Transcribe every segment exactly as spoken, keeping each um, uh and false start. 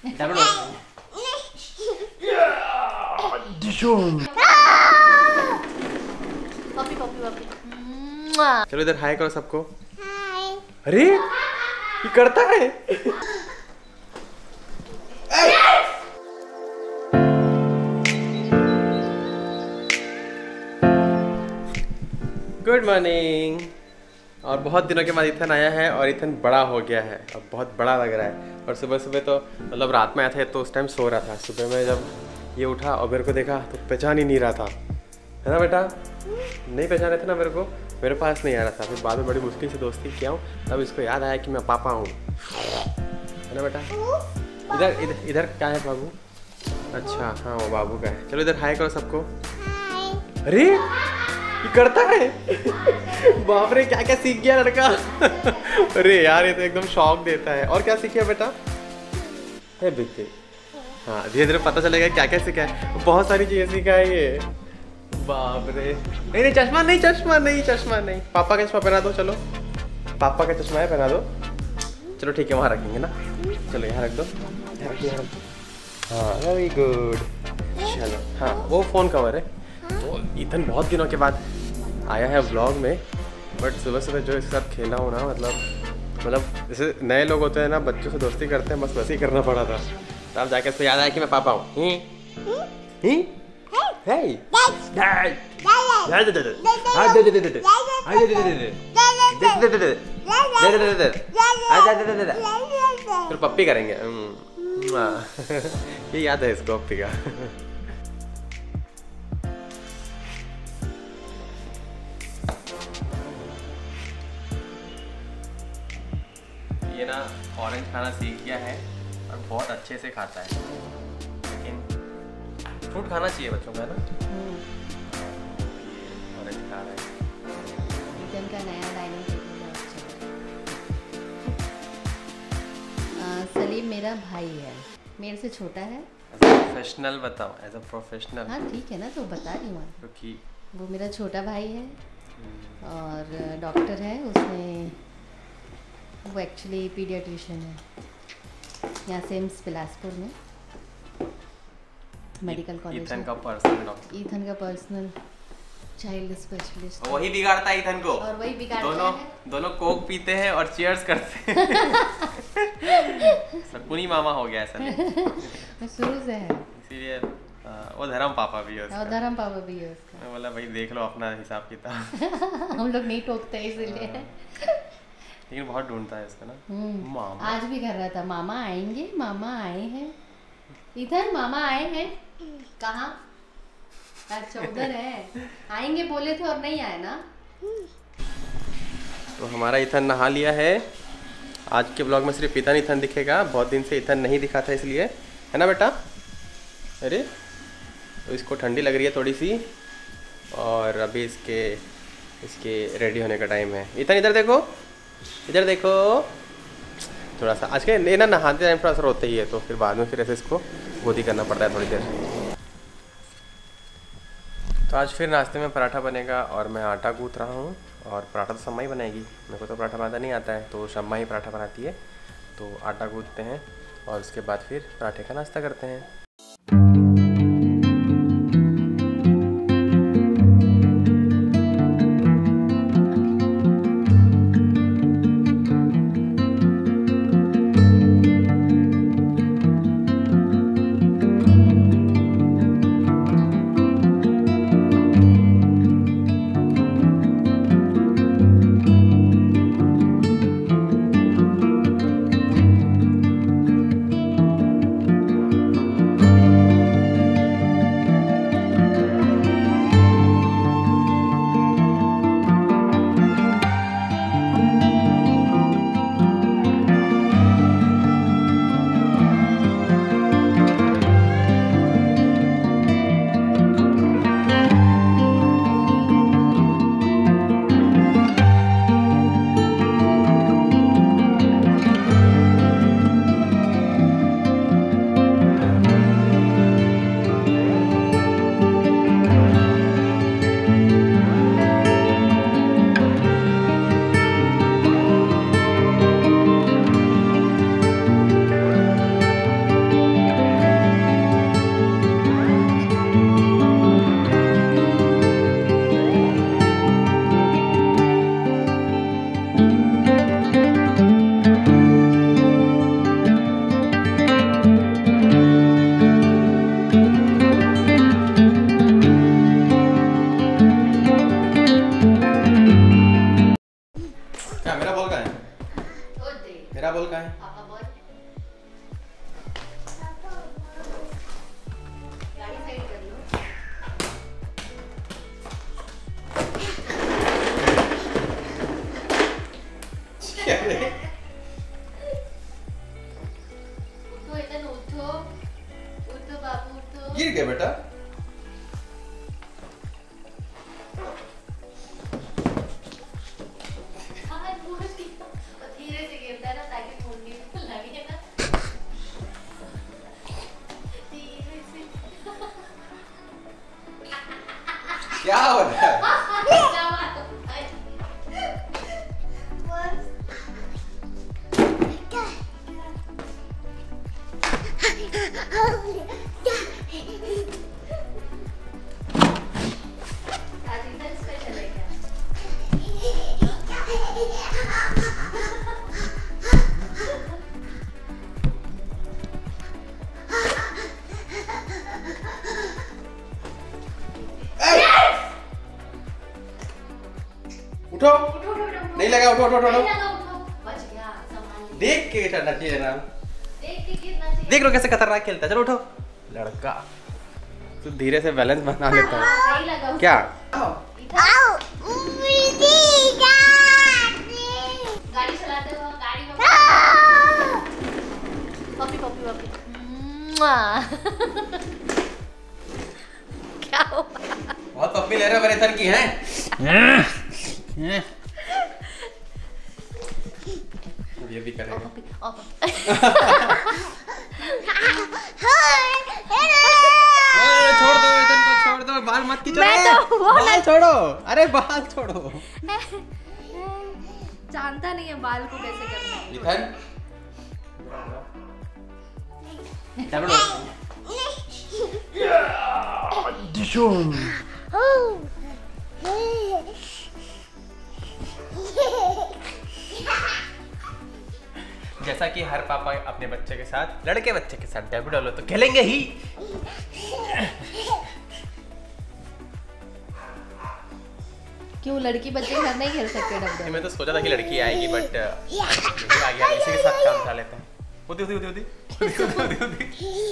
Puppy puppy puppy. चलो इधर हाय करो सबको। हाय। अरे ये करता है। Good morning. और बहुत दिनों के बाद इथन आया है और इथन बड़ा हो गया है, अब बहुत बड़ा लग रहा है। और सुबह सुबह तो मतलब रात में आया था तो उस टाइम सो रहा था। सुबह में जब ये उठा और मेरे को देखा तो पहचान ही नहीं रहा था, है ना बेटा? नहीं पहचाने थे ना मेरे को, मेरे पास नहीं आ रहा था। फिर बाद में बड़ी मुश्किल से दोस्ती किया हूँ, तब इसको याद आया कि मैं पापा हूँ, है ना बेटा? इधर इधर इधर क्या है बाबू? अच्छा हाँ वो बाबू का है। चलो इधर हाय करो सबको। अरे ये करता है। बाप रे क्या क्या सीख गया लड़का। अरे यार ये तो एकदम शौक देता है। और क्या सीख गया बेटा? है बिल्कुल। हाँ धीरे धीरे पता चलेगा क्या क्या सीखा है। बहुत सारी चीजें सीखा है ये। बाप रे। नहीं नहीं चश्मा नहीं, चश्मा नहीं, चश्मा नहीं। पापा का चश्मा पहना दो। चलो पापा का चश्मा है, पहना दो। चलो ठीक है वहाँ रखेंगे ना। चलो यहाँ रख दो, यहाँ रख दो। हाँ वेरी गुड। चलो हाँ वो फ़ोन कवर है। तो इथन बहुत दिनों के बाद आया है व्लॉग में, बट सुबह सुबह जो इसके साथ खेला हो ना, मतलब मतलब जैसे नए लोग होते हैं ना, बच्चों से दोस्ती करते हैं, बस वैसे ही करना पड़ा था। तब जाके इसको याद आया कि मैं पापा हूँ। फिर पप्पी करेंगे। ये याद है इसको पप्पी का। ये ना ऑरेंज खाना सीख गया है और बहुत अच्छे से खाता है, लेकिन फ्रूट खाना चाहिए बच्चों का ना। ऑरेंज खा रहा है। इथन का नया डाइनिंग टेबल अच्छा। सलीम मेरा भाई है, मेरे से छोटा है। प्रोफेशनल बताओ, एज अ प्रोफेशनल। हाँ ठीक है ना, तो बता रही हूँ क्योंकि वो मेरा छोटा भाई है और डॉक्टर है। उसने वो एक्चुअली पीडियाट्रिशियन है यहाँ सेम्स बिलासपुर में, मेडिकल कॉलेज। इथन का पर्सनल डॉक्टर, इथन का पर्सनल चाइल्ड स्पेशलिस्ट। वही बिगाड़ता है इथन को। और वही बिगाड़ता दोनों है। दोनों कोक पीते हैं और चीयर्स करते हैं। सरकुनी मामा हो गया ऐसा। शुरू से है, इसीलिए वो धर्म पापा भी है उसका। धर्म पापा भी है उसका। मैं बोला भाई देख लो अपना हिसाब किताब। हम लोग नहीं टोकते इसलिए। लेकिन बहुत ढूंढता है इसका ना। मामा आज भी कर रहा था, मामा आएंगे, मामा आए हैं। इधर मामा आए हैं। कहाँ? अच्छा उधर है। आएंगे बोले थे और नहीं आए ना। तो हमारा इथन नहा लिया है। आज के ब्लॉग में सिर्फ इथन इथन दिखेगा, बहुत दिन से इथन नहीं दिखा था इसलिए, है ना बेटा? अरे तो इसको ठंडी लग रही है थोड़ी सी और अभी इसके इसके रेडी होने का टाइम है। इथन इधर देखो, इधर देखो। थोड़ा सा आज के ये ना नहाते टाइम थोड़ा सा रोते ही है, तो फिर बाद में फिर ऐसे इसको गोदी करना पड़ता है थोड़ी देर। तो आज फिर नाश्ते में पराठा बनेगा और मैं आटा गूँथ रहा हूँ। और पराठा तो शम्मा ही बनाएगी, मेरे को तो पराठा बनाना नहीं आता है, तो शम्मा ही पराठा बनाती है। तो आटा गूँथते हैं और उसके बाद फिर पराठे का नाश्ता करते हैं। गिर गया बेटा। धीरे से गिरता है ना ताकि मुंडी में लगे ना। धीरे से। क्या हो रहा है? उठो, नहीं लगा, उठो उठो उठो। देख के चलना चाहिए ना, देख लो कैसे खतरनाक खेलता है। चलो उठो लड़का, तू धीरे से बैलेंस बना लेता है क्या? गाड़ी चलाते हो, गाड़ी में पपी पपी पपी क्या हुआ? बहुत पप्पी ले रहे हो मेरे इधर की हैं। ये भी करेगा। छोड़ दो इधर को, छोड़ दो, बाल मत खींचो। बाल छोड़ो, अरे बाल छोड़ो। जानता नहीं है बाल को कैसे करना है। इधर चलो जैसा कि हर पापा अपने बच्चे के साथ, लड़के बच्चे के साथ डेब्यू डालो तो खेलेंगे ही। क्यों लड़की बच्चे के साथ नहीं खेल सकते डब्बे? मैं तो सोचा था कि लड़की आएगी बट आ गया, इसी के साथ काम उठा लेते हैं। उदी उदी उदी उदी उदी उदी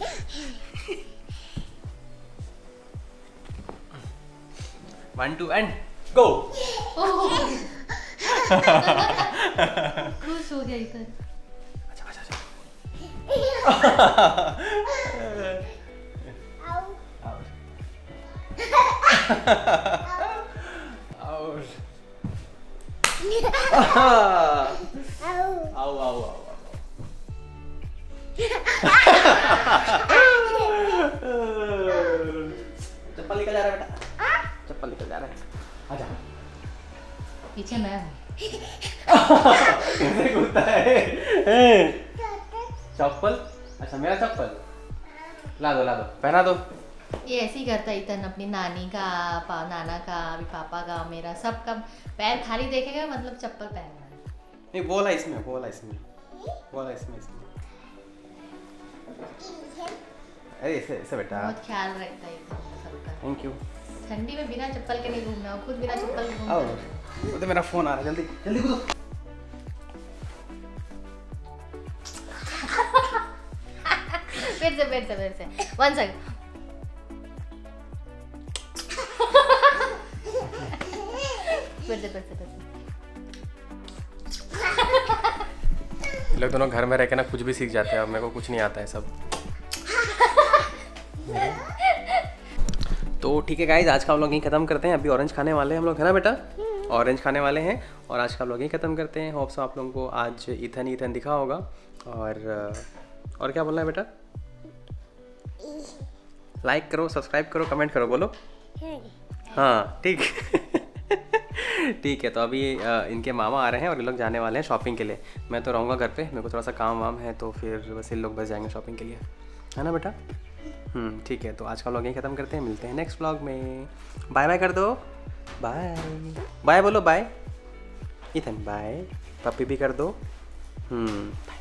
वन टू एंड गो। खुश हो गया इधर। अच्छा अच्छा अच्छा आओ आओ आओ चप्पल निकल जा रहा है बेटा, चप्पल निकल जा रहा है। आजा पीछे मैं हूँ। कैसे घूमता है चप्पल? अच्छा मेरा चप्पल ला दो ला दो, पहना दो। ये ऐसे ही करता है इतन, अपनी नानी का, पा, नाना का, अभी पापा का, मेरा सबका पैर खाली देखेगा मतलब चप्पल पहनना है। नहीं बोला इसमें, बोला इसमें, बोला इसमें इसमें। अरे ऐसे ऐसे बेटा, बहुत ख्याल रखता है इतन सबका। Thank you. ठंडी में बिना चप्पल के नहीं घूमना, खुद बिना चप्पल के घूमता है। वो तो मेरा फोन आ रहा है, जल्दी जल्दी कूदो। फिर से फिर से फिर से वन सेकंड। फिर से फिर से फिर से। लोग दोनों घर में रह के ना कुछ भी सीख जाते हैं, और मेरे को कुछ नहीं आता है सब। तो ठीक है गाइज, आज का व्लॉग यहीं खत्म करते हैं। अभी ऑरेंज खाने वाले हैं हम लोग, है ना बेटा? ऑरेंज खाने वाले हैं और आज का व्लॉग यहीं खत्म करते हैं। होप सो आप लोगों को आज इथन इथन दिखा होगा। और और क्या बोलना है बेटा? लाइक करो, सब्सक्राइब करो, कमेंट करो, बोलो हाँ ठीक ठीक है। तो अभी इनके मामा आ रहे हैं और ये लोग जाने वाले हैं शॉपिंग के लिए। मैं तो रहूँगा घर पे, मेरे को थोड़ा सा काम वाम है, तो फिर बस ये लोग बस जाएंगे शॉपिंग के लिए, है ना बेटा? हम्म ठीक है। तो आज का व्लॉग यहीं ख़त्म करते हैं, मिलते हैं नेक्स्ट व्लॉग में। बाय बाय कर दो, बाय बाय बोलो, बाय इथन, बाय पप्पी भी कर दो। हम्म